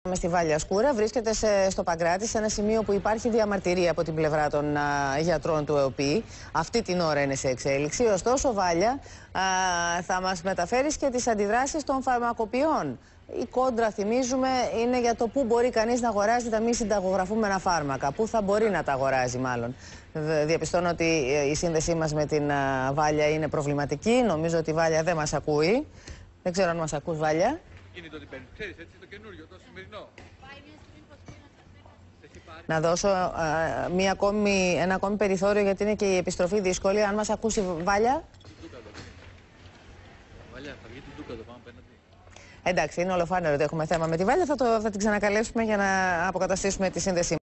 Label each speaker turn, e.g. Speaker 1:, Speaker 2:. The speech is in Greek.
Speaker 1: Στη Βάλια Σκούρα, βρίσκεται στο Παγκράτη, σε ένα σημείο που υπάρχει διαμαρτυρία από την πλευρά των γιατρών του ΕΟΠΗ. Αυτή την ώρα είναι σε εξέλιξη. Ωστόσο, Βάλια θα μας μεταφέρεις και τις αντιδράσεις των φαρμακοποιών. Η κόντρα, θυμίζουμε, είναι για το πού μπορεί κανείς να αγοράζει τα μη συνταγογραφούμενα φάρμακα. Πού θα μπορεί να τα αγοράζει, μάλλον. Διαπιστώνω ότι η σύνδεσή μας με την Βάλια είναι προβληματική. Νομίζω ότι η Βάλια δεν μας ακούει. Δεν ξέρω αν μας ακούς, Βάλια.
Speaker 2: Κινητό τι παίρνεις, ξέρεις έτσι, το καινούριο, το σημερινό.
Speaker 1: Να δώσω ένα ακόμη περιθώριο, γιατί είναι και η επιστροφή δύσκολη. Αν μας ακούσει, Βάλια.
Speaker 2: Βάλια, θα βγει την Τούκα το πάμε απέναντι.
Speaker 1: Εντάξει, είναι ολοφάνερο ότι έχουμε θέμα με τη Βάλια. Θα την ξανακαλέσουμε για να αποκαταστήσουμε τη σύνδεσή μας.